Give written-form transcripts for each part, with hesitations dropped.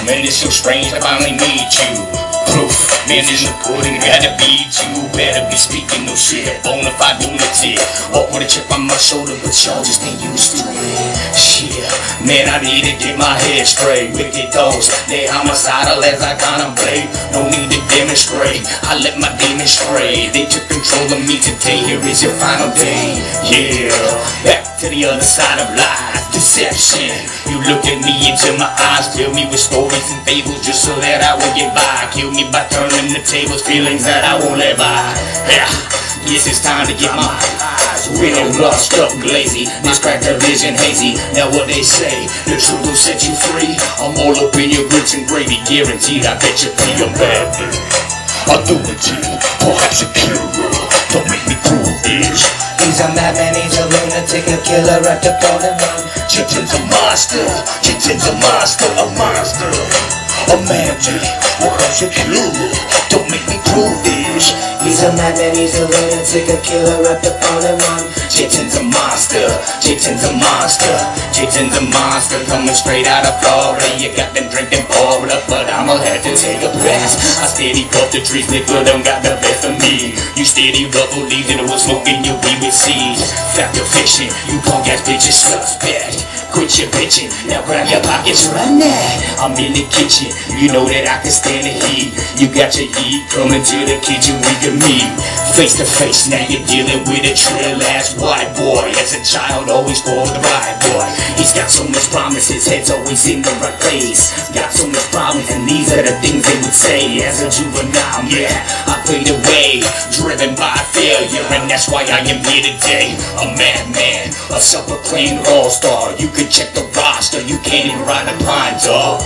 Man, it's so strange I finally meet you. Proof, man, in the pudding, gotta beat you. Better be speaking no shit, bonafide lunatic. Walk with a chip on my shoulder, but y'all just ain't used to it. Shit, man, I need to get my head straight. Wicked thoughts, they homicidal as I contemplate. No need to demonstrate, I let my demons stray. They took control of me today, here is your final day. Yeah, back to the other side of lies, deception. You look at me into my eyes, fill me with stories and fables just so that I will get by. Kill me by turning the tables, feelings that I won't let by. Yeah, yes, it's time to get my eyes really washed up glazy. This cracked her vision hazy. Now what they say, the truth will set you free. I'm all up in your grits and gravy, guaranteed. I bet you pee, I'm bad. I'll do it to you, perhaps a cure. Don't make me prove this. He's a madman, he's a lunatic, a killer at the golden run. Chitin's a monster, Chitin's a monster, a monster. A magic, perhaps a cure. Don't make me prove this. He's a madman, he's a lunatic, a killer at the golden run. Chitin's a monster, Chitin's a monster, Chitin's a monster, coming straight out of Florida. You got them drinking poured up, but I'ma have to take a pass. I steady puff the trees, nigga, don't got the best of me. You steady rubble leaves and it was smoking your weed with seeds. Fact or fiction, you punk ass bitches suspect. Quit your bitching, now grab your pockets right now. I'm in the kitchen, you know that I can stand the heat. You got your heat coming to the kitchen, we can meet. Face to face, now you're dealing with a trill ass white boy. As a child, always for the right boy. He's got so much promise, his head's always in the right place. Got so much problems, and these are the things they would say. As a juvenile, yeah, I played away, driven by failure, and that's why I am here today. A madman, a self-proclaimed all-star. You can check the roster, you can't even ride a pine, dog.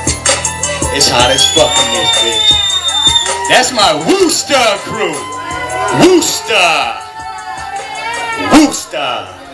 It's hot as fuck in this bitch. That's my Wooster crew. Wooster. Wooster.